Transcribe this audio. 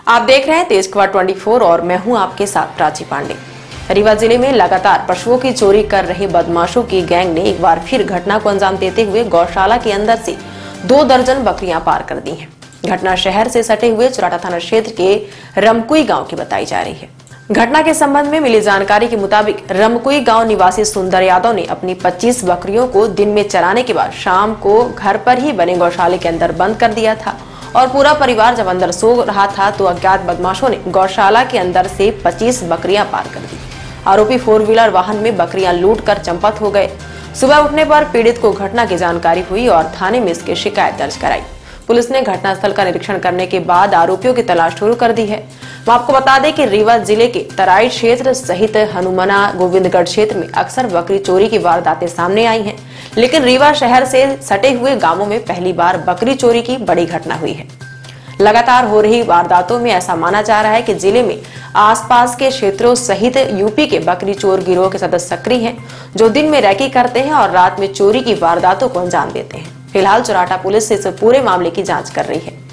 आप देख रहे हैं तेज खबर 24 और मैं हूं आपके साथ प्राची पांडे। रीवा जिले में लगातार पशुओं की चोरी कर रहे बदमाशों की गैंग ने एक बार फिर घटना को अंजाम देते हुए गौशाला के अंदर से 2 दर्जन बकरियां पार कर दी हैं। घटना शहर से सटे हुए चुराटा थाना क्षेत्र के रमकुई गांव की बताई जा रही है। घटना के संबंध में मिली जानकारी के मुताबिक रमकुई गांव निवासी सुंदर यादव ने अपनी 25 बकरियों को दिन में चराने के बाद शाम को घर पर ही बने गौशाले के अंदर बंद कर दिया था और पूरा परिवार जब अंदर सो रहा था तो अज्ञात बदमाशों ने गौशाला के अंदर से 25 बकरियां पार कर दी। आरोपी 4 व्हीलर वाहन में बकरियां लूटकर चंपत हो गए। सुबह उठने पर पीड़ित को घटना की जानकारी हुई और थाने में इसकी शिकायत दर्ज कराई। पुलिस ने घटनास्थल का निरीक्षण करने के बाद आरोपियों की तलाश शुरू कर दी है। हम आपको बता दें कि रीवा जिले के तराई क्षेत्र सहित हनुमाना गोविंदगढ़ क्षेत्र में अक्सर बकरी चोरी की वारदातें सामने आई हैं, लेकिन रीवा शहर से सटे हुए गांवों में पहली बार बकरी चोरी की बड़ी घटना हुई है। लगातार हो रही वारदातों में ऐसा माना जा रहा है कि जिले में आसपास के क्षेत्रों सहित यूपी के बकरी चोर गिरोह के सदस्य सक्रिय हैं, जो दिन में रैकी करते हैं और रात में चोरी की वारदातों को अंजाम देते हैं। फिलहाल चुराटा पुलिस इस पूरे मामले की जांच कर रही है।